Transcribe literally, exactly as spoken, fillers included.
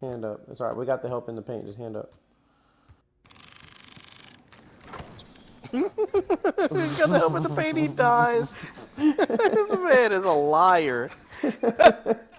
Hand up. It's alright. We got the help in the paint. Just hand up. He's got the help in the paint. He dies. This man is a liar.